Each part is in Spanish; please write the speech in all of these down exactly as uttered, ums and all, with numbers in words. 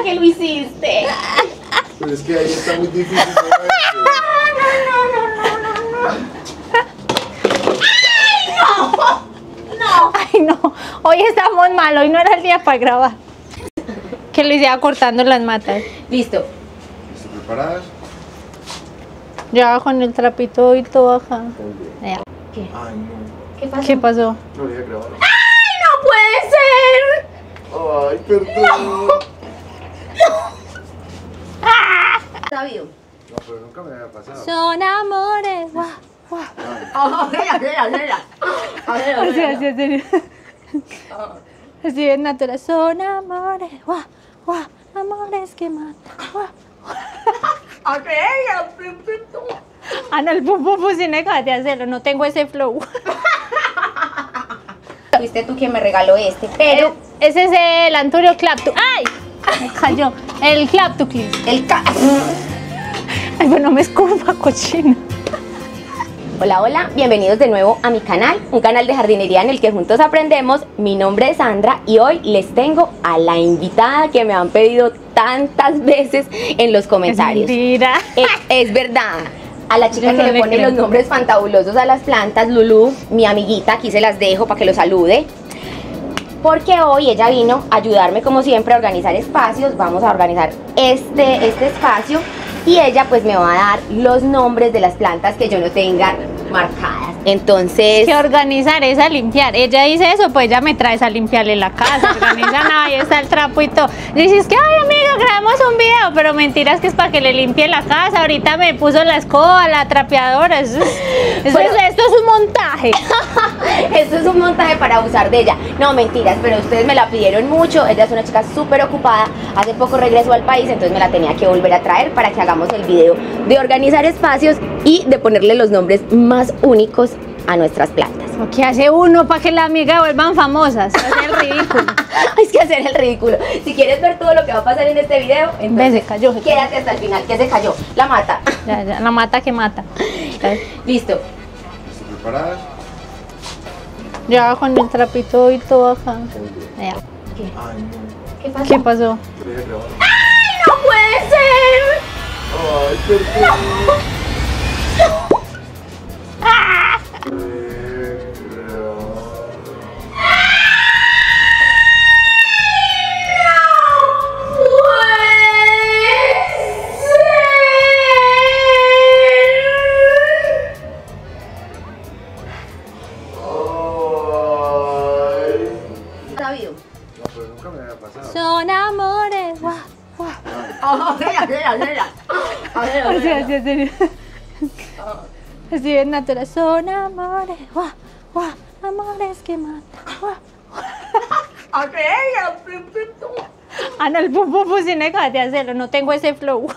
que lo hiciste. Pero es que ahí está muy difícil. ¿No? No. Ay, no. Hoy estamos mal, hoy no era el día para grabar. Que lo hiciera cortando las matas. Listo. ¿Están preparadas? Ya con el trapito y todo acá. Ya. ¿Qué? Ay, no. ¿Qué pasó? ¿Qué pasó? No voy a grabar. ¡Ay, no puede ser! Ay, perdón. Sabido. No, pero nunca me había pasado. Son amores. Guau, guau. Hazla, hazla, hazla. Hazla, Así, hazla. así, así. Así es natural. Son amores. Guau, guau. Amores que matan. Guau. Hazla, pum, pum, pum. Ah, no, el pum pum pum sin dejar de hacerlo. No tengo ese flow. Fuiste tú quien me regaló este, pero Ese es el Anturio Clapto. ¡Ay! Me cayó. El Clapto Clip. el ca... Ay, bueno, me escupa, cochina. Hola, hola, bienvenidos de nuevo a mi canal, un canal de jardinería en el que juntos aprendemos. Mi nombre es Sandra y hoy les tengo a la invitada que me han pedido tantas veces en los comentarios. Es mentira. Es, es verdad. A la chica Yo que no le le pone creo. los nombres fantabulosos a las plantas, Lulu, mi amiguita, aquí se las dejo para que lo salude. Porque hoy ella vino a ayudarme como siempre a organizar espacios. Vamos a organizar este, este espacio y ella pues me va a dar los nombres de las plantas que yo no tenga marcadas. Entonces... Que organizar es a limpiar. Ella dice eso, pues ella me trae a limpiarle la casa. Organiza nada, ahí está el trapo y todo. Dices que, ay amiga, grabamos un video, pero mentiras que es para que le limpie la casa. Ahorita me puso la escoba, la trapeadora. Eso, es- eso Pero- es- esto es un montaje. Esto es un montaje para abusar de ella. No, mentiras, pero ustedes me la pidieron mucho. Ella es una chica súper ocupada. Hace poco regresó al país, entonces me la tenía que volver a traer para que hagamos el video de organizar espacios y de ponerle los nombres más únicos a nuestras plantas. ¿Qué hace uno para que la amiga vuelvan famosas? Hace el ridículo. Hay que hacer el ridículo. Si quieres ver todo lo que va a pasar en este video, Ve, entonces se cayó, se cayó. quédate hasta el final, que se cayó. La mata. Ya, ya, la mata que mata. Listo. ¿Están preparadas? Ya con el trapito y todo acá. Ya. ¿Qué? Ay, no. ¿Qué pasó? ¿Qué pasó? No voy a grabar. ¡Ay, no puede ser! Ay, perdón. Sabido. No, pero nunca me había pasado. Son amores. Guau, guau. Así, así, así. Así es natural. Son amores. Guau, guau. Amores que matan. Guau. Ah, no, el pum pum pum sin dejar de hacerlo. No tengo ese flow.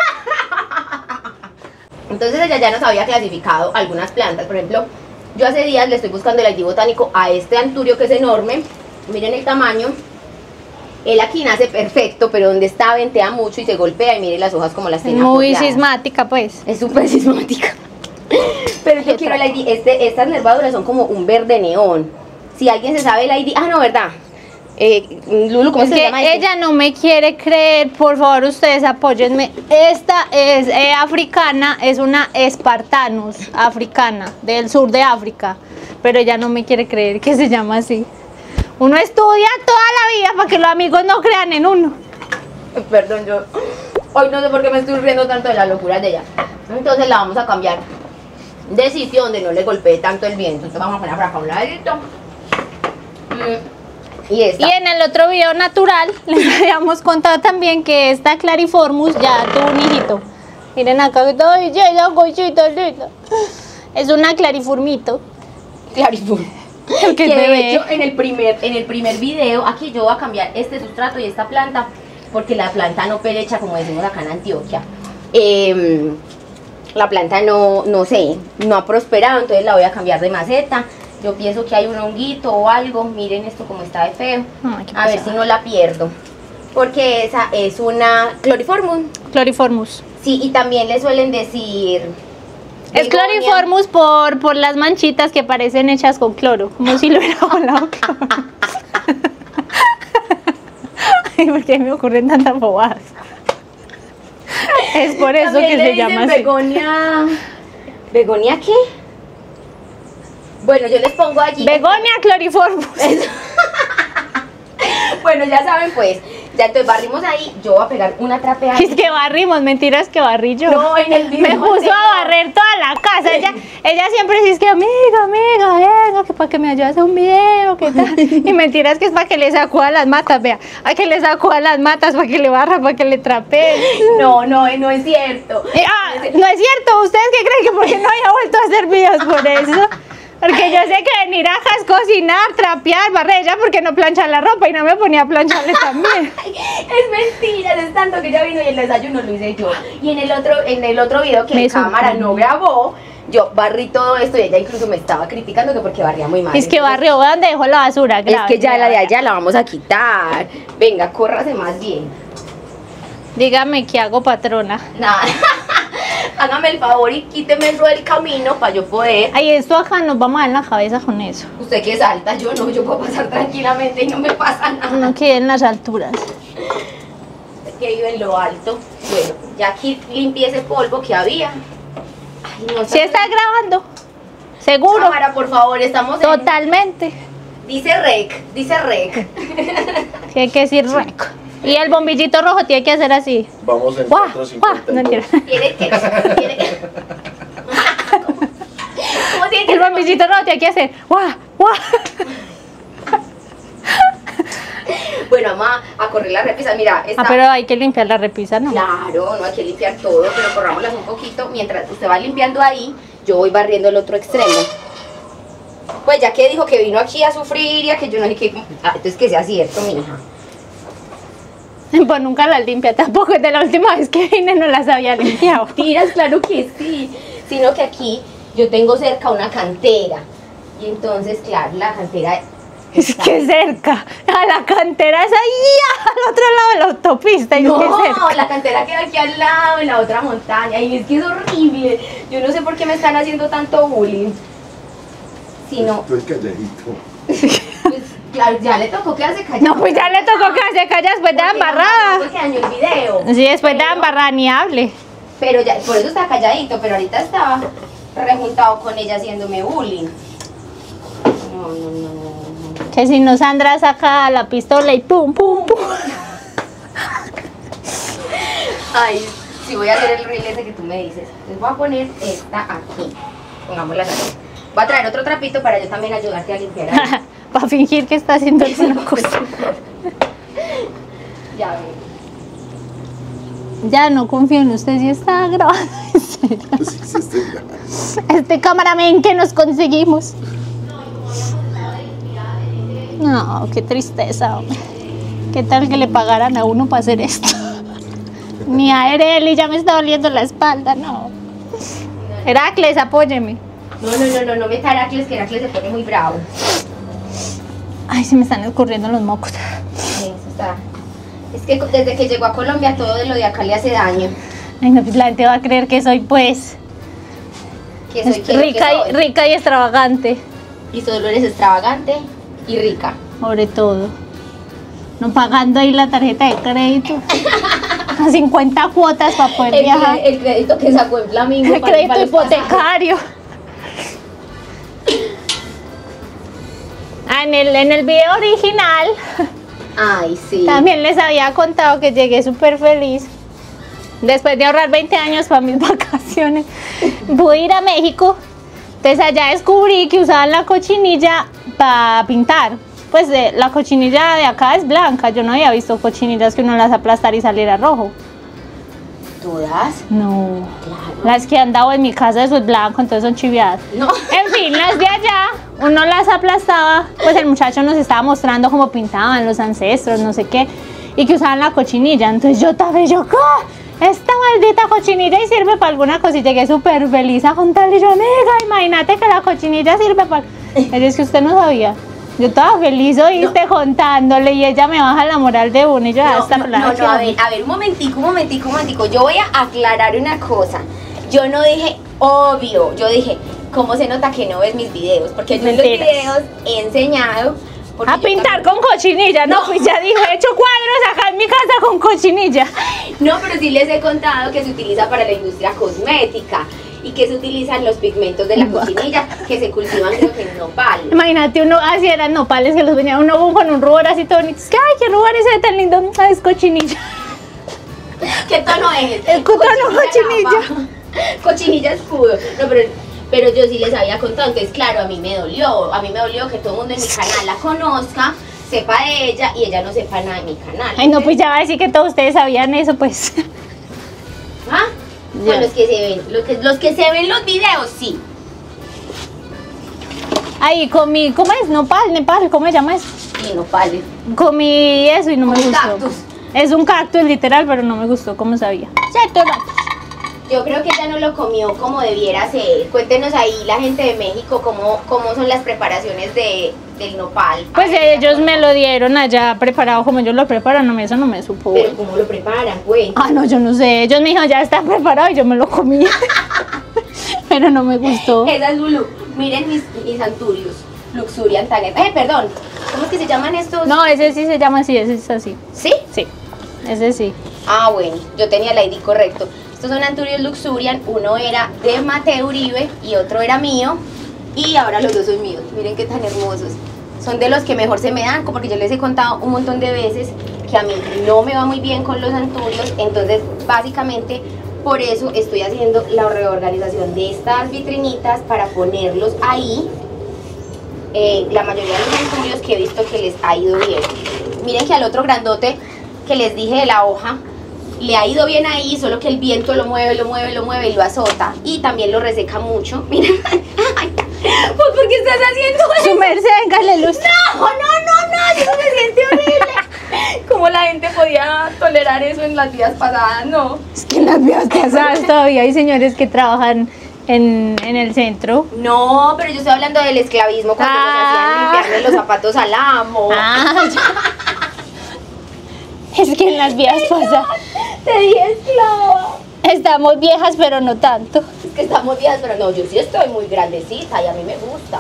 Entonces ella ya nos había clasificado algunas plantas. Por ejemplo, yo hace días le estoy buscando el I D botánico a este anturio que es enorme. Miren el tamaño. Él aquí nace perfecto, pero donde está ventea mucho y se golpea y miren las hojas como las tiene Muy apoyadas. sismática, pues. Es súper sismática. Pero yo quiero el I D. Este, estas nervaduras son como un verde neón. Si alguien se sabe el I D... Ah, no, ¿verdad? Eh, Lulu, ¿cómo Es se que llama este? ella no me quiere creer, por favor ustedes apóyenme. Esta es eh, africana, es una Spartanus africana del sur de África, pero ella no me quiere creer que se llama así. Uno estudia toda la vida para que los amigos no crean en uno. Perdón, yo hoy no sé por qué me estoy riendo tanto de las locuras de ella. Entonces la vamos a cambiar de sitio donde no le golpee tanto el viento. Entonces vamos a poner por acá un ladito. Mm, Y esta. Y en el otro video natural les habíamos contado también que esta Clariformus ya tuvo un hijito. Miren acá, ay, ya, cosita linda. Es una Clarifurmito. Clarifur. El que Que es de bebé. hecho en el primer en el primer video aquí yo voy a cambiar este sustrato y esta planta porque la planta no pelecha como decimos acá en Antioquia. Eh, la planta no, no sé, no ha prosperado, entonces la voy a cambiar de maceta. Yo pienso que hay un honguito o algo. Miren esto como está de feo. Ay, qué A ver pesada. si no la pierdo. Porque esa es una Chloriformus. Chloriformus. Sí, y también le suelen decir... Es begonia. Chloriformus por, por las manchitas que parecen hechas con cloro, como si lo hubiera volado cloro. Ay, ¿por porque me ocurren tantas bobadas. Es por eso También que le se dicen llama así. Begonia. ¿Begonia qué? Bueno, yo les pongo allí. Begonia cloriformus. Bueno, ya saben pues. Ya entonces barrimos ahí. Yo voy a pegar una trapeada. Es que barrimos, mentiras que barrí yo. No, en el Me mismo puso anterior. a barrer toda la casa. Ella, ella siempre dice que amiga, amiga, venga, que para que me ayude a hacer un video, que tal. Y mentiras que es para que le sacuda las matas, vea. A que le sacuda las matas, para que le barra, para que le trapee. No, no, no es cierto. Eh, ah, no es cierto. ¿Ustedes qué creen que porque no haya vuelto a hacer videos por eso? Porque yo sé que venir acá es cocinar, trapear, barrer, ella porque no plancha la ropa y no me ponía a plancharle también. Es mentira, es tanto que ella vino y el desayuno lo hice yo. Y en el otro, en el otro video que Me mi cámara sorprende. no grabó, yo barrí todo esto y ella incluso me estaba criticando que porque barría muy mal. Es que Entonces, barrió, ¿ve dónde dejó la basura? es Grave, que ya la de grave. allá la vamos a quitar. Venga, córrase más bien. Dígame qué hago, patrona. Nada. Hágame el favor y quíteme eso del camino para yo poder. Ay, esto acá nos vamos a dar en la cabeza con eso. Usted que es alta, yo no, yo puedo pasar tranquilamente y no me pasa nada. No quede en las alturas. Que vive en lo alto. Bueno, ya aquí limpié ese polvo que había. Ay, no ¿Sí está grabando? ¿Seguro? Cámara, por favor, estamos en... Totalmente. Dice rec, dice rec. Sí, hay que decir rec. Y el bombillito rojo tiene que hacer así. Vamos en ¡Guau! cuatro ¡Guau! cincuenta. No, mentira. Tiene que... Tiene que... ¿Cómo? ¿Cómo tiene que El ser? bombillito rojo tiene que hacer ¡guau! ¡Guau! Bueno, vamos a, a correr la repisa. Mira, está... Ah, pero hay que limpiar la repisa, ¿no? Claro, no hay que limpiar todo, pero corrámoslas un poquito. Mientras usted va limpiando ahí, yo voy barriendo el otro extremo. Pues ya que dijo que vino aquí a sufrir y a que yo no sé qué... Ah, entonces que sea cierto, mi hija. Pues nunca las limpia tampoco. De la última vez que vine no las había limpiado. Tiras, claro que sí. Sino que aquí yo tengo cerca una cantera. Y entonces, claro, la cantera... Es que cerca. A la cantera es ahí al otro lado de la autopista. Y No, es que cerca. la cantera queda aquí al lado, en la otra montaña. Y es que es horrible. Yo no sé por qué me están haciendo tanto bullying. Sino, Estoy calladito. pues, claro, ya le tocó quedarse callado. No, pues ya le tocó que se calla después de la Porque mamá embarrada. dijo que dañó el video. Sí, después de la Pero- embarrada ni hable. Pero ya, por eso está calladito, pero ahorita estaba rejuntado con ella haciéndome bullying. No, no, no, no, no. Que si no, Sandra saca la pistola y pum, pum, pum. Ay, sí voy a hacer el reel ese que tú me dices. Les voy a poner esta aquí. Pongámosla aquí. Voy a traer otro trapito para yo también ayudarte a limpiar ahí. Para fingir que está haciendo alguna cosa. Ya ven. Ya no confío en usted si está grabando. En serio. Sí, sí, estoy grabando. Este cameraman que nos conseguimos. No, qué tristeza, hombre. ¿Qué tal que le pagaran a uno para hacer esto? Ni a Ereli, ya me está doliendo la espalda, no. Heracles, apóyeme. No, no, no, no, no me Heracles, que Heracles se pone muy bravo. Ay, se me están escurriendo los mocos. Eso está. Es que desde que llegó a Colombia todo de lo de acá le hace daño. Ay, no, pues la gente va a creer que soy, pues, Que soy que- rica, que y, soy. rica y extravagante. Y solo eres extravagante y rica. Sobre todo. No pagando ahí la tarjeta de crédito. A cincuenta cuotas para poder El, viajar. cre- el crédito que sacó en Flamingo. El para- crédito para los pasajes. hipotecario. Ah, en el, en el video original Ay, sí. también les había contado que llegué súper feliz. Después de ahorrar veinte años para mis vacaciones, pude ir a México. Entonces allá descubrí que usaban la cochinilla para pintar. Pues eh, la cochinilla de acá es blanca. Yo no había visto cochinillas que uno las aplastar y saliera rojo. ¿Todas? No. Claro. Las que han dado en mi casa eso es blanco, entonces son chiviadas. No. En fin, las de allá, uno las aplastaba, pues el muchacho nos estaba mostrando cómo pintaban los ancestros, no sé qué, y que usaban la cochinilla. Entonces yo estaba y yo, ¿qué? Esta maldita cochinilla y sirve para alguna cosa. Y llegué súper feliz a contarle. Y yo, amiga, imagínate que la cochinilla sirve para... Ella es que usted no sabía. Yo estaba feliz, oíste, no. contándole, y ella me baja la moral de uno y yo, No, hasta no, no, no, a ver, a ver, un momentico, un momentico, un momentico. Yo voy a aclarar una cosa. Yo no dije obvio, yo dije, ¿cómo se nota que no ves mis videos? Porque yo en los Mentiras. videos he enseñado Porque A yo pintar también- con cochinilla, no, pues ya dijo, he hecho cuadros acá en mi casa con cochinilla. No, pero sí les he contado que se utiliza para la industria cosmética y que se utilizan los pigmentos de la cochinilla que se cultivan creo que en nopal. Imagínate uno, así eran nopales que los venía uno con un rubor así todo bonito. Es que, ay, qué rubor ese tan lindo, ah, es cochinilla. ¿Qué tono es? El tono cochinilla. Napa. Cochinilla escudo. No, pero, pero yo sí les había contado, entonces claro, a mí me dolió. A mí me dolió que todo el mundo en mi canal la conozca, sepa de ella y ella no sepa nada de mi canal. Ay, no, pues ya va a decir que todos ustedes sabían eso, pues. ¿Ah? Ya. Con los que se ven, los que, los que se ven los videos, sí. Ahí comí, ¿cómo es? Nopal, Nepal, ¿cómo se llama eso? Y nopales. Comí eso y no me Un gustó. cactus. Es un cactus literal, pero no me gustó, ¿cómo sabía? Cierto, no. Yo creo que ella no lo comió como debiera ser. Cuéntenos ahí la gente de México cómo, cómo son las preparaciones de, del nopal. Pues ellos me lo dieron allá preparado como ellos lo preparan, no, eso no me supo. Pero cómo lo preparan, pues. Ah, no, yo no sé. Ellos me dijeron, ya está preparado y yo me lo comí. Pero no me gustó. Esa es Lulu. Miren mis, mis anturios. Luxurian Target. Eh, perdón. ¿Cómo es que se llaman estos? No, ese sí se llama así, ese es así. ¿Sí? Sí, ese sí. Ah, bueno. Yo tenía el I D correcto. Estos son anturios Luxurian. Uno era de Mateo Uribe y otro era mío. Y ahora los dos son míos. Miren qué tan hermosos. Son de los que mejor se me dan, porque yo les he contado un montón de veces que a mí no me va muy bien con los anturios. Entonces, básicamente, por eso estoy haciendo la reorganización de estas vitrinitas para ponerlos ahí. Eh, la mayoría de los anturios que he visto que les ha ido bien. Miren que al otro grandote que les dije de la hoja, le ha ido bien ahí, solo que el viento lo mueve, lo mueve, lo mueve y lo azota. Y también lo reseca mucho. Miren, ay, pues ¿por qué estás haciendo eso? Su merced, véngale luz. No, no, no, no, eso se siente horrible. ¿Cómo la gente podía tolerar eso en las vidas pasadas? No. Es que en las vías pasadas todavía hay señores que trabajan en, en el centro. No, pero yo estoy hablando del esclavismo cuando Ah. nos hacían limpiarle los zapatos al amo. Ah, ya. Es que en las vías pasadas Te dije esclava. estamos viejas, pero no tanto. Es que estamos viejas, pero no, yo sí estoy muy grandecita y a mí me gusta.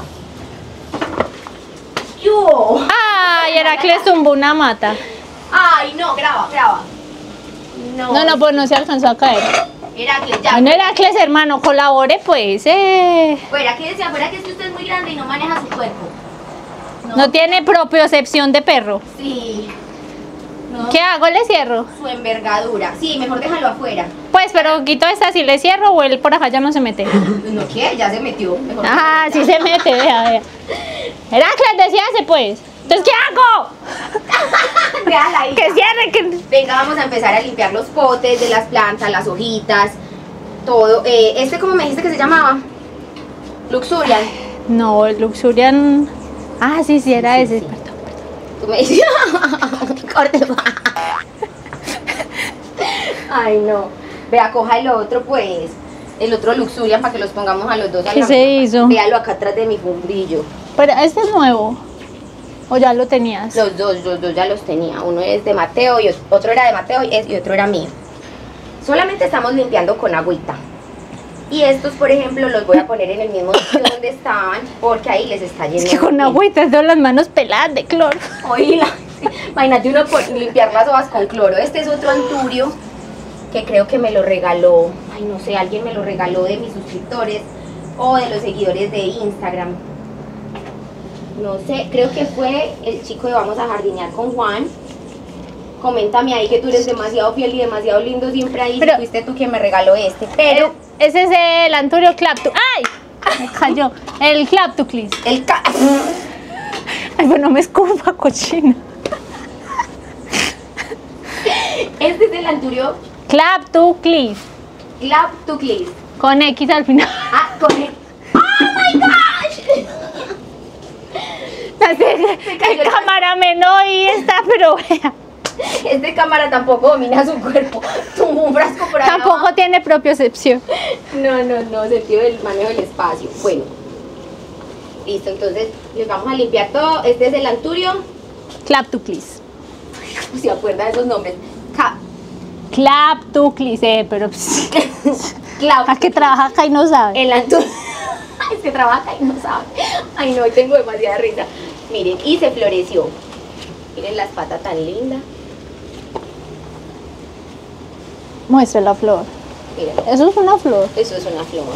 Yo. Ay, Heracles tumbó una mata. Ay, no, graba, graba. No. No, no, pues no se alcanzó a caer. Heracles, ya. Bueno, Heracles, hermano, colabore, pues. Eh. Fuera, que decía, fuera que es que usted es muy grande y no maneja su cuerpo. No tiene propiocepción de perro. Sí. No. ¿Qué hago? ¿Le cierro? Su envergadura. Sí, mejor déjalo afuera. Pues, pero quito esta, si le cierro o él por acá ya no se mete. Pues no quiere, ya se metió. Mejor Ah, sí se mete, vea, vea. Heracles, decíase, pues. Entonces, ¿qué hago? Déjala ahí. Que cierre, que... Venga, vamos a empezar a limpiar los potes de las plantas, las hojitas, todo. Eh, este, ¿cómo me dijiste que se llamaba? Luxurian. No, el Luxurian... Ah, sí, sí, era ese. Perdón, perdón. Tú me dices, corte. Ay, no. Vea, coja el otro, pues. El otro Luxurian para que los pongamos a los dos. a ¿Qué la- se hizo? Véalo acá atrás de mi fundillo. Pero este es nuevo. ¿O ya lo tenías? Los dos, los dos ya los tenía. Uno es de Mateo y otro era de Mateo y y otro era mío. Solamente estamos limpiando con agüita. Y estos, por ejemplo, los voy a poner en el mismo sitio donde estaban porque ahí les está yendo. Es que con bien. agüita tengo las manos peladas de cloro. Oíla. Imagínate uno por limpiar las hojas con cloro. Este es otro anturio que creo que me lo regaló. Ay, no sé, alguien me lo regaló de mis suscriptores o de los seguidores de Instagram. No sé, creo que fue el chico de Vamos a Jardinear con Juan. Coméntame ahí que tú eres demasiado fiel y demasiado lindo siempre ahí. Pero- si fuiste tú quien me regaló este. Pero Ese es el anturio claptu. ¡Ay! Me cayó. El claptuclis. el ca Ay, bueno, me escupa, cochina. este es el anturio Claptuclis. Claptuclis. Con X al final. Ah, con el... ¡Oh my gosh! Así es, cayó el el- camaramen hoy está, pero vea. Este cámara tampoco domina su cuerpo. Tumbó un frasco por acá. Tampoco tiene propiocepción. No, no, no, sentido del manejo del espacio. Bueno, listo, entonces les vamos a limpiar todo. Este es el anturio. Claptuclis. ¿Se acuerda de esos nombres? Ca Claptuclis, eh, pero pues, Clau. a que trabaja acá y no sabe. El anturio. Es que trabaja y no sabe. Ay, no, hoy tengo demasiada risa. Miren, y se floreció. Miren las patas tan lindas. Muestre la flor. Miren, Eso es una flor. eso es una flor.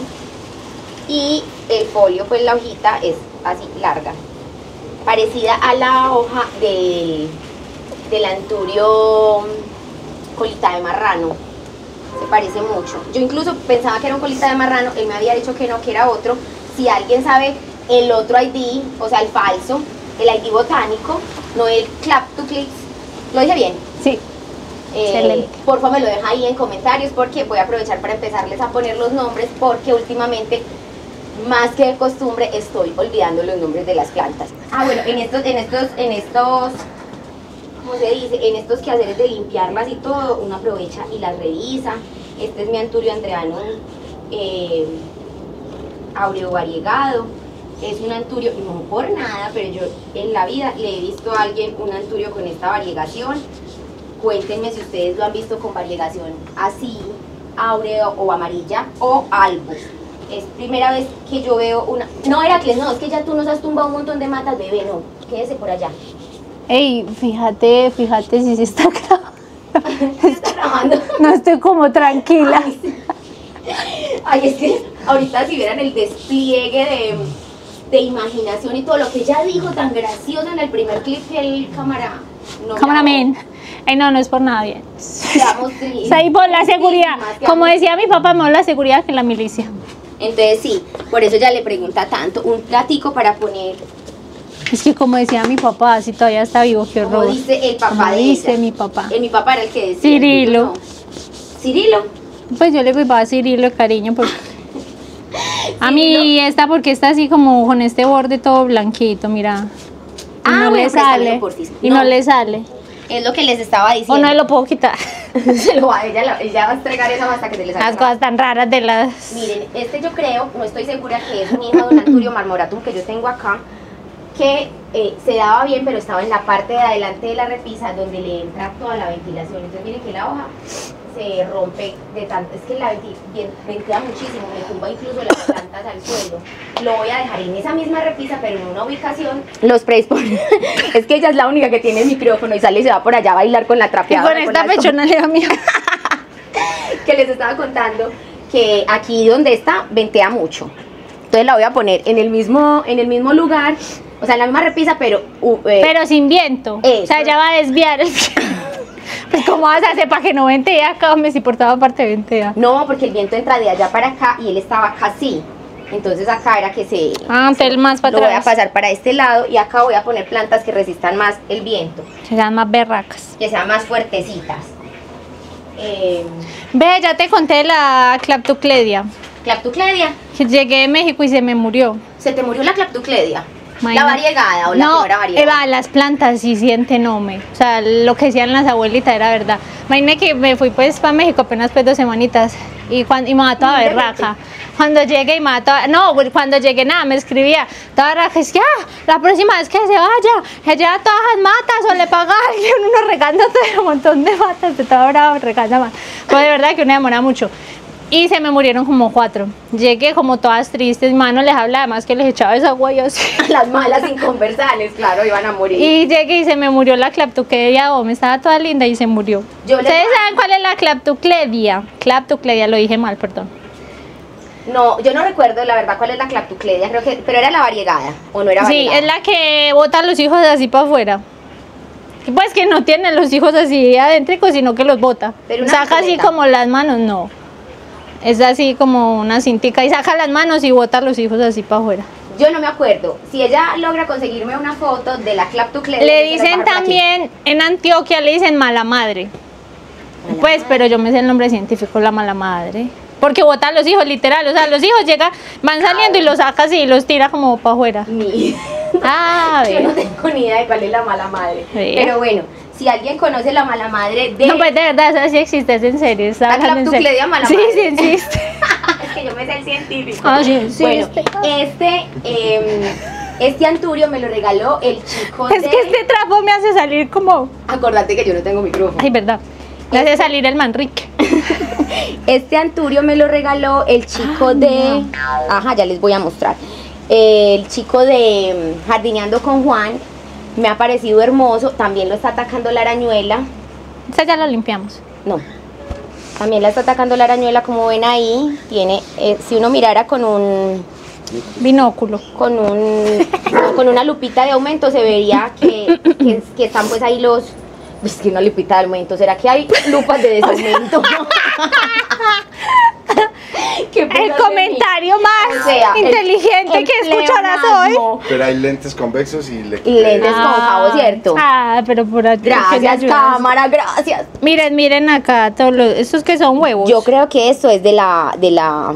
Y el folio, pues la hojita es así larga. Parecida a la hoja del, del anturio colita de marrano. Se parece mucho. Yo incluso pensaba que era un colita de marrano, él me había dicho que no, que era otro. Si alguien sabe el otro I D, o sea, el falso, el I D botánico, no el Claptuclix, ¿lo dije bien? Sí. Eh, Excelente. por favor me lo deja ahí en comentarios porque voy a aprovechar para empezarles a poner los nombres porque últimamente, más que de costumbre, estoy olvidando los nombres de las plantas. Ah, bueno, en estos, en estos, en estos, ¿cómo se dice? En estos quehaceres de limpiarlas y todo, uno aprovecha y las revisa. Este es mi Anturio andreanum eh, áureo variegado. Es un anturio, no por nada, pero yo en la vida le he visto a alguien un anturio con esta variegación. Cuéntenme si ustedes lo han visto con variegación así, áureo o amarilla o algo. Es primera vez que yo veo una... No, Heracles, no, es que ya tú nos has tumbado un montón de matas, bebé, no. Quédese por allá. Ey, fíjate, fíjate si se está grabando. ¿Se está grabando? No estoy como tranquila. Ay, sí. Ay, es que ahorita si vieran el despliegue de, de imaginación y todo lo que ella dijo tan gracioso en el primer clip que el cámara... No me Cameraman. Ay, no, no es por nadie. Quedamos Es ahí por la seguridad. Como decía mi papá, más la seguridad que la milicia. Entonces sí, por eso ya le pregunta tanto. Un platico para poner, Es que como decía mi papá, si todavía está vivo, qué como horror. dice el papá Como de dice ella. mi papá. Eh, mi papá era el que decía. Cirilo. No. Cirilo. Pues yo le voy a Cirilo, cariño, porque... A mí Cirilo. esta porque está así como con este borde todo blanquito, mira. Y Ah, no bueno, le préstamelo, sale. porfis. Y no. No. le sale. Es lo que les estaba O diciendo. no lo puedo quitar. Se lo va, ella, lo- ella va a entregar eso hasta que se les Las salga. cosas tan raras de las... Miren, este yo creo, no estoy segura que es un hijo de un Anturio marmoratum que yo tengo acá, que eh, se daba bien, pero estaba en la parte de adelante de la repisa donde le entra toda la ventilación. Entonces miren que la hoja se rompe de tanto, es que la venti- bien- ventila muchísimo, me tumba incluso las plantas al suelo. Lo voy a dejar en esa misma repisa, pero en una ubicación. Los predispone. Es que ella es la única que tiene el micrófono y sale y se va por allá a bailar con la Y trapeadora. con esta las- pechona le da miedo. que les estaba contando que aquí donde está ventea mucho. Entonces la voy a poner en el mismo, en el mismo lugar, o sea, en la misma repisa, pero... uh, eh, Pero sin viento. Eso. O sea, ya va a desviar el viento. Pues cómo vas a hacer para que no ventee acá, hombre, si por toda parte ventea. no, porque el viento entra de allá para acá y él estaba acá así. Entonces acá era que se... Ah, entonces más para Lo voy a atrás. pasar para este lado y acá voy a poner plantas que resistan más el viento, Serán más berracas. que sean más fuertecitas. Eh, Ve, ya te conté la claptucledia. Claptucledia. Que llegué de México y se me murió. ¿Se te murió la claptucledia? La Imagina- variegada o la no, que no era variegada. Eva, las plantas sí sienten nome. O sea, lo que decían las abuelitas era verdad. Imagínate que me fui pues para México apenas pues dos semanitas y, cuando, y me mató a Muy berraca. Cuando llegué y mató a, no, cuando llegué nada, me escribía, toda berraca, es que ah, la próxima vez que se vaya, se lleva todas las matas o le paga a alguien, uno regando todo un montón de matas, de todo bravo, regando más. Pues de verdad que uno demora mucho. Y se me murieron como cuatro. Llegué como todas tristes, mano les hablaba además que les echaba esa agua y así. Las malas inconversables, claro, iban a morir. Y llegué y se me murió la claptucledia, me estaba toda linda y se murió. Yo les- ¿Ustedes saben cuál es la claptucledia? Claptucledia, lo dije mal, perdón. No, yo no recuerdo la verdad cuál es la claptucledia, creo que, pero era la variegada, o no era Sí, variegada. es la que bota los hijos así para afuera. Pues que no tienen los hijos así adéntricos, sino que los bota. Pero una Saca así coleta. como las manos, no. Es así como una cintica y saca las manos y bota los hijos así para afuera. Yo no me acuerdo. Si ella logra conseguirme una foto de la claptucledia. Le yo se las dicen bajo por aquí. también, en Antioquia le dicen mala madre. Mala Pues, madre. pero yo me sé el nombre científico, la mala madre. Porque bota a los hijos, literal. O sea, los hijos llegan, van saliendo y los saca así y los tira como para afuera. Ni. Ah, Yo no ve. tengo ni idea de cuál es la mala madre. Sí. Pero bueno, si alguien conoce la mala madre de. No, pues de verdad, eso sí existe, es en serio. Está La hablando en serio. claptucledia mala Sí, madre. sí existe. Es que yo me sé el científico. Ah, sí, sí, Bueno, este- este, em, este anturio me lo regaló el chico Es de. que este trapo me hace salir como... Acordate que yo no tengo micrófono. Ay, verdad. Me hace salir el manrique. Este anturio me lo regaló el chico Ay, de... Ajá, ya les voy a mostrar. El chico de mm, Jardineando con Juan me ha parecido hermoso, también lo está atacando la arañuela. Esta ya la limpiamos. No, también la está atacando la arañuela, como ven ahí. Tiene, eh, si uno mirara con un, Binóculo. con un, con una lupita de aumento, se vería que, que, que están pues ahí los, es que una lupita de aumento, ¿será que hay lupas de desaumento? ¿Qué El piensas de comentario mí? más O sea, el- inteligente el que escucharás hoy. pleonasmo. Pero hay lentes convexos y le Y lentes cóncavos, ¿cierto? Ah, pero por aquí. que me Gracias, ayudas. cámara, gracias. Miren, miren acá, todos los, estos que son huevos. Yo creo que esto es de la, de la,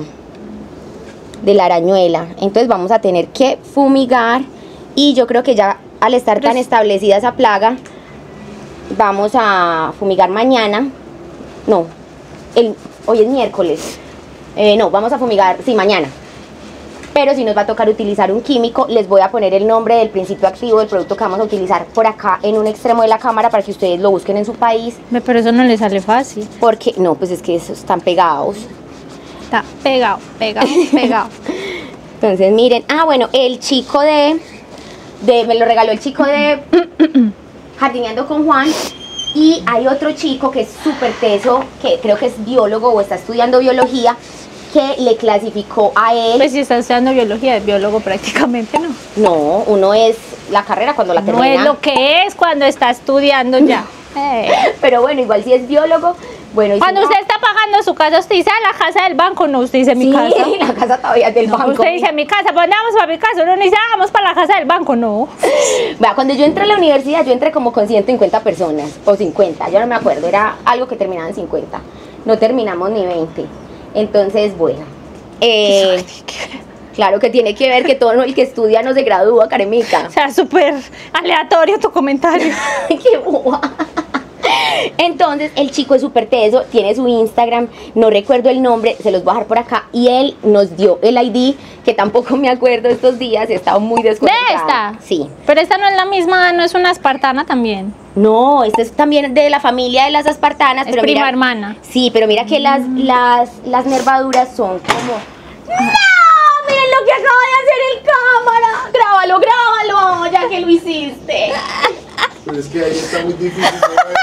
de la arañuela. Entonces vamos a tener que fumigar. Y yo creo que ya al estar tan Pero- establecida esa plaga, vamos a fumigar mañana. No, el, hoy es miércoles. Eh, no, vamos a fumigar, sí, mañana. Pero si nos va a tocar utilizar un químico, les voy a poner el nombre del principio activo del producto que vamos a utilizar por acá en un extremo de la cámara para que ustedes lo busquen en su país. Ve, pero eso no le sale fácil. Porque, no, pues es que esos están pegados. Está pegado, pegado, pegado. Entonces, miren, ah, bueno, el chico de, de me lo regaló el chico de Jardineando con Juan. Y hay otro chico que es súper teso, que creo que es biólogo o está estudiando biología, que le clasificó a él. Pues si está estudiando biología, es biólogo prácticamente, ¿no? No, uno es la carrera cuando la No termina. es lo que es cuando está estudiando ya. Eh. Pero bueno, igual si es biólogo, bueno. y si Cuando no- usted está pagando su casa, usted dice "Ah, la casa del banco", no, usted dice mi sí, casa. la casa todavía es del No, banco. usted dice mi casa, pues vamos para mi casa, uno no dice "Ah, vamos para la casa del banco", no. Vea, cuando yo entré a la universidad, yo entré como con ciento cincuenta personas, o cincuenta, yo no me acuerdo, era algo que terminaba en cincuenta. No terminamos ni veinte. Entonces, bueno. Eh, claro que tiene que ver que todo el que estudia no se gradúa, Caremica. O sea, súper aleatorio tu comentario. Qué boba. Entonces, el chico es súper teso, tiene su Instagram, no recuerdo el nombre, se los voy a dejar por acá. Y él nos dio el I D, que tampoco me acuerdo estos días, he estado muy ¿De desconectada. esta? Sí. Pero esta no es la misma, no es una espartana también. No, este es también de la familia de las aspartanas. Es pero prima mira- hermana. Sí, pero mira que las, las, las nervaduras son como... ¡No! ¡Miren lo que acaba de hacer el cámara! ¡Grábalo, grábalo! Ya que lo hiciste. Pero es que ahí está muy difícil. ¿No?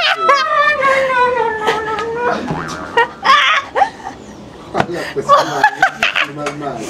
Ojalá, pues, más, más, más.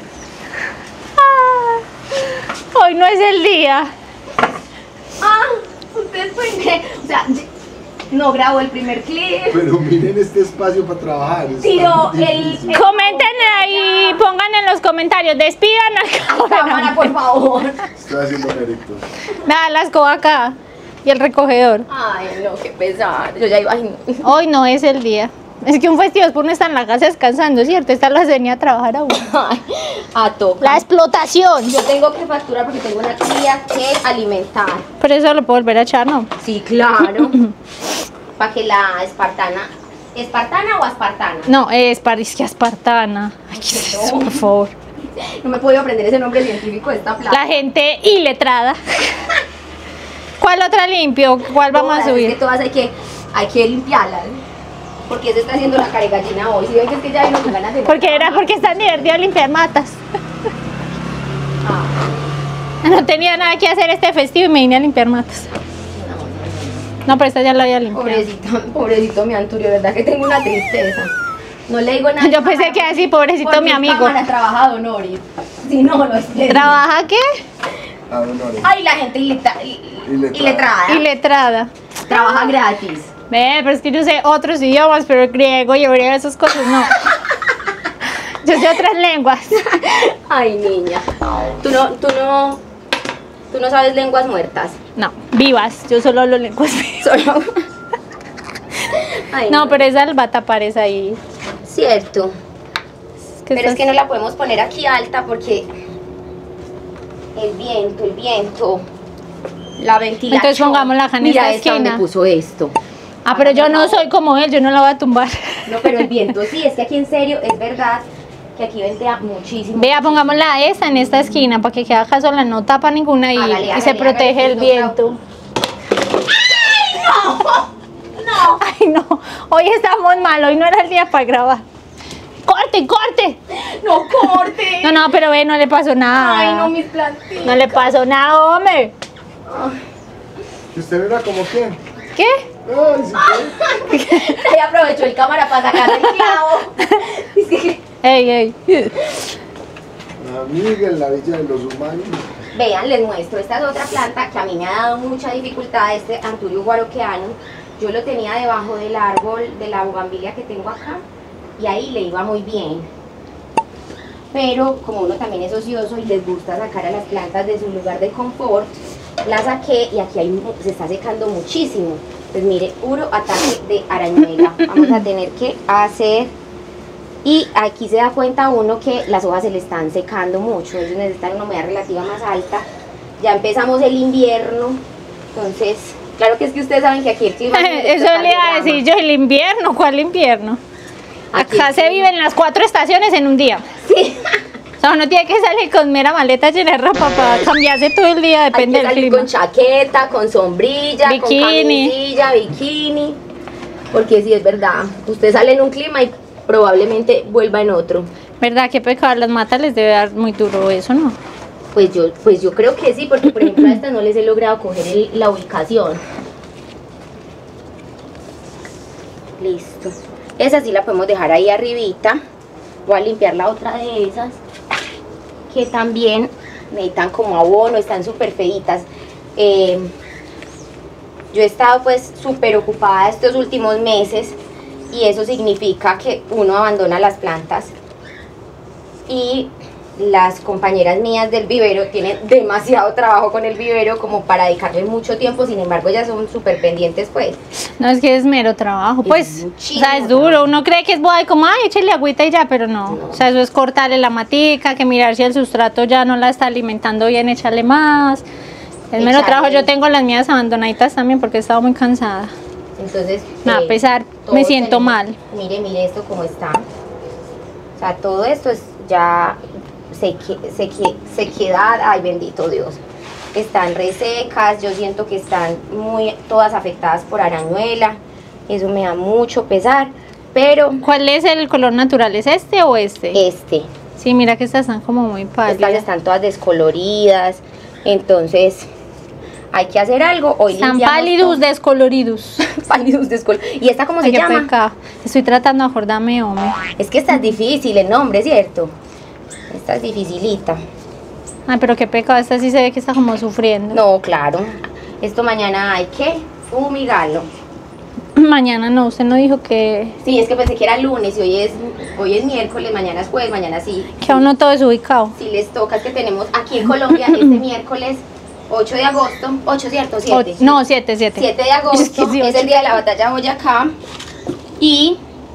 Hoy no es el día. Ah, ustedes pueden creer. O sea, no grabo el primer clip. Pero miren este espacio para trabajar. está Tiro muy el- difícil. el- Comenten ahí, pongan en los comentarios, despidan al Cámara, por favor. Estoy haciendo méritos. Nada, la escoba acá y el recogedor. Ay, no, qué pesar. Yo ya iba. Ay, no. Hoy no es el día. Es que un festivo es por uno está en la casa descansando, ¿cierto? Esta las venía a trabajar aún. Ay, a tocar. La explotación. Yo tengo que facturar porque tengo una cría que alimentar. Pero eso lo puedo volver a echar, ¿no? Sí, claro. Para que la espartana. ¿Espartana o aspartana? No, es parisquia espartana. Ay, ¿qué es eso, por favor? No me puedo aprender ese nombre científico de esta planta. La gente iletrada. ¿Cuál otra limpio? ¿Cuál vamos a Todas, subir? Es que todas hay que, hay que limpiarlas. Porque se está haciendo la caregallina hoy. Si ven que es que ya vino con ganas de. Porque era porque es tan divertido limpiar matas. Ah, No tenía nada que hacer este festivo y me vine a limpiar matas. No, pero esta ya la había limpiado. pobrecito, pobrecito mi Anturio, de verdad que tengo una tristeza. No le digo nada. Yo pensé que así, pobrecito porque mi es amigo. cámara trabajado, Noris. Si no, no es. ¿Trabaja qué? A honores. Ay, la gente ileta- Iletrada. iletrada. Iletrada. Trabaja gratis. Ve, pero es que yo sé otros idiomas, pero el griego y hebreo, esas cosas no. Yo sé otras lenguas. Ay, niña. Tú no, tú no, tú no sabes lenguas muertas. No, vivas. Yo solo hablo lenguas vivas. Solo. Ay, No, pero esa va a tapar esa ahí. Cierto. Es que Pero es estás- que no la podemos poner aquí alta porque el viento, el viento, la ventilación. Entonces pongámosla acá en Mira esta esta donde esquina. puso esto. Ah, pero yo no soy como él, yo no la voy a tumbar. No, pero el viento sí, es que aquí en serio es verdad que aquí ventea muchísimo. Vea, pongámosla esa en esta esquina para que quede acá sola, no tapa ninguna y, Hágale, y hágale, se protege hágale, el no, viento. No. Ay, no, hoy estamos mal, hoy no era el día para grabar. corte, corte. No corte. No, no, pero ve, no le pasó nada. Ay, no, mis plantitas. No le pasó nada, hombre. ¿Y usted no era como quién? ¿Qué? Ay, sí, Ahí aprovechó el cámara para sacar el clavo. Es que- Ey, ey. amiga en la villa de los humanos. Vean, les muestro. Esta es otra planta que a mí me ha dado mucha dificultad. Este Anturio guaroqueano. Yo lo tenía debajo del árbol de la bugambilia que tengo acá. Y ahí le iba muy bien. Pero como uno también es ocioso y les gusta sacar a las plantas de su lugar de confort, la saqué y aquí hay, mu- se está secando muchísimo. Pues mire, puro ataque de arañuela. Vamos a tener que hacer... Y aquí se da cuenta uno que las hojas se le están secando mucho. Ellos necesitan una humedad relativa más alta. Ya empezamos el invierno. Entonces, claro que es que ustedes saben que aquí el clima... es un Eso le iba a drama. decir yo, el invierno, ¿cuál invierno? Aquí Acá el se clima- viven las cuatro estaciones en un día. Sí. O sea, uno tiene que salir con mera maleta llena de ropa para cambiarse todo el día, Hay depende que del salir clima. con chaqueta, con sombrilla, Bikini. con camisilla, bikini. Porque sí es verdad, usted sale en un clima y probablemente vuelva en otro. ¿Verdad? Qué pecado, las matas les debe dar muy duro eso, ¿no? Pues yo, pues yo creo que sí, porque por ejemplo a estas no les he logrado coger el- la ubicación. Listo. Esa sí la podemos dejar ahí arribita. Voy a limpiar la otra de esas, que también necesitan como abono, están súper feitas. Eh, yo he estado pues súper ocupada estos últimos meses y eso significa que uno abandona las plantas y las compañeras mías del vivero tienen demasiado trabajo con el vivero como para dedicarle mucho tiempo, sin embargo ellas son súper pendientes pues. No, es que es mero trabajo, Es pues, o muchísimo sea, es duro, trabajo. uno cree que es boda y como, ay, échale agüita y ya, pero no. No. O sea, eso es cortarle la matica, que mirar si el sustrato ya no la está alimentando bien, echarle más. Es mero Echarle- trabajo, yo tengo las mías abandonaditas también porque he estado muy cansada. Entonces, Nada, eh, a pesar, todos me siento tenemos- mal. Mire, mire esto cómo está. O sea, todo esto es ya seque, seque, sequedad, ay bendito Dios. Están resecas, yo siento que están muy todas afectadas por arañuela. Eso me da mucho pesar, pero ¿Cuál es el color natural? ¿Es este o este? este, Sí, mira que estas están como muy estas pálidas. están todas descoloridas, entonces hay que hacer algo. Hoy Están limpiamos pálidos, todo. descoloridos. Pálidos, descol- ¿Y esta cómo Ay, se qué llama? pecado. Estoy tratando de acordarme, hombre. Es que esta es difícil el nombre, ¿cierto? Esta es dificilita. Ay, pero qué pecado, esta sí se ve que está como sufriendo. No, claro. Esto mañana hay que fumigarlo. Mañana no, usted no dijo que, Sí, es que pensé que era lunes y hoy es, hoy es miércoles, mañana es jueves, mañana sí. que aún no todo es ubicado. Si les toca, es que tenemos aquí en Colombia este miércoles ocho de agosto, ocho, ¿cierto? siete. O- no, siete, siete. siete de agosto, Es que sí, es ocho. el día de la batalla de Boyacá. Y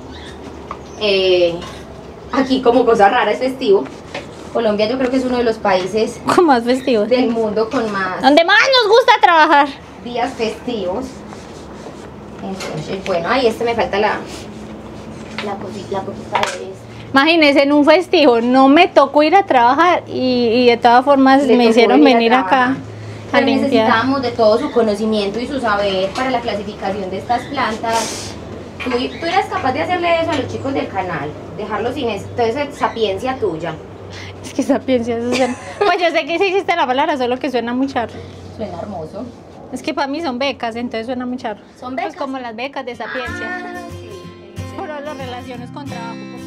eh, aquí como cosa rara es festivo. Colombia yo creo que es uno de los países Con más festivos. del mundo con más Donde más nos gusta trabajar. días festivos. Entonces, bueno, ahí este me falta la la cosita, la cosita de esto. Imagínense, en un festivo no me tocó ir a trabajar y, y de todas formas Le me tocó hicieron ir a venir acá trabajar. a Pero limpiar. necesitábamos de todo su conocimiento y su saber para la clasificación de estas plantas. Tú, tú eras capaz de hacerle eso a los chicos del canal, dejarlos sin es- toda esa sapiencia tuya. Es que sapiencia, eso suena- Pues yo sé que sí existe la palabra, solo que suena muy charro. Suena hermoso. Es que para mí son becas, entonces suena muy charro. ¿Son Pues becas? como las becas de sapiencia. Ah, sí. Pero lo relaciones con trabajo.